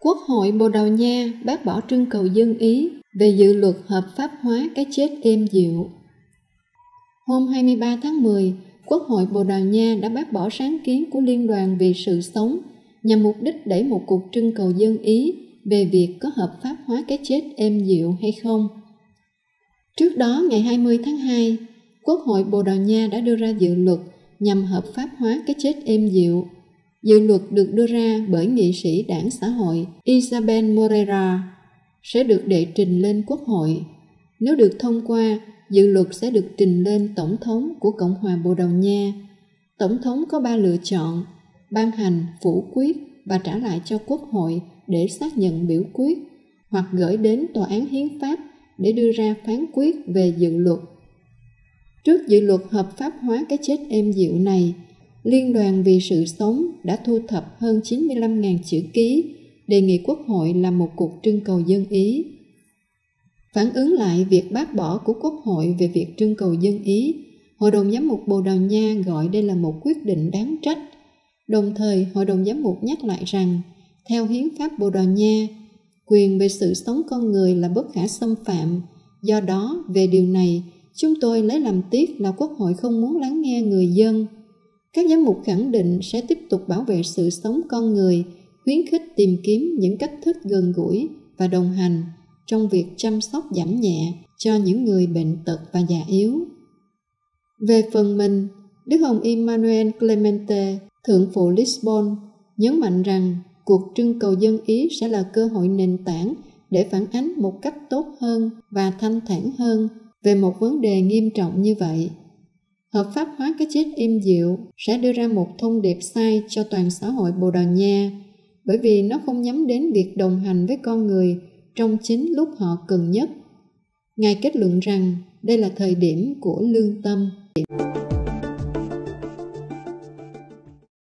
Quốc hội Bồ Đào Nha bác bỏ trưng cầu dân Ý về dự luật hợp pháp hóa cái chết êm dịu. Hôm 23 tháng 10, Quốc hội Bồ Đào Nha đã bác bỏ sáng kiến của Liên đoàn Vì sự sống nhằm mục đích đẩy một cuộc trưng cầu dân Ý về việc có hợp pháp hóa cái chết êm dịu hay không. Trước đó, ngày 20 tháng 2, Quốc hội Bồ Đào Nha đã đưa ra dự luật nhằm hợp pháp hóa cái chết êm dịu. Dự luật được đưa ra bởi nghị sĩ đảng xã hội Isabel Moreira sẽ được đệ trình lên Quốc hội. Nếu được thông qua, dự luật sẽ được trình lên Tổng thống của Cộng hòa Bồ Đào Nha. Tổng thống có 3 lựa chọn: ban hành, phủ quyết và trả lại cho Quốc hội để xác nhận biểu quyết, hoặc gửi đến Tòa án Hiến pháp để đưa ra phán quyết về dự luật. Trước dự luật hợp pháp hóa cái chết êm dịu này, Liên đoàn Vì sự sống đã thu thập hơn 95.000 chữ ký đề nghị Quốc hội làm một cuộc trưng cầu dân Ý. Phản ứng lại việc bác bỏ của Quốc hội về việc trưng cầu dân Ý, Hội đồng Giám mục Bồ Đào Nha gọi đây là một quyết định đáng trách. Đồng thời, Hội đồng Giám mục nhắc lại rằng, theo Hiến pháp Bồ Đào Nha, quyền về sự sống con người là bất khả xâm phạm. Do đó, về điều này, chúng tôi lấy làm tiếc là Quốc hội không muốn lắng nghe người dân. Các giám mục khẳng định sẽ tiếp tục bảo vệ sự sống con người, khuyến khích tìm kiếm những cách thức gần gũi và đồng hành trong việc chăm sóc giảm nhẹ cho những người bệnh tật và già yếu. Về phần mình, Đức ông Emmanuel Clemente, thượng phụ Lisbon, nhấn mạnh rằng cuộc trưng cầu dân Ý sẽ là cơ hội nền tảng để phản ánh một cách tốt hơn và thanh thản hơn về một vấn đề nghiêm trọng như vậy. Hợp pháp hóa cái chết êm dịu sẽ đưa ra một thông điệp sai cho toàn xã hội Bồ Đào Nha, bởi vì nó không nhắm đến việc đồng hành với con người trong chính lúc họ cần nhất. Ngài kết luận rằng đây là thời điểm của lương tâm.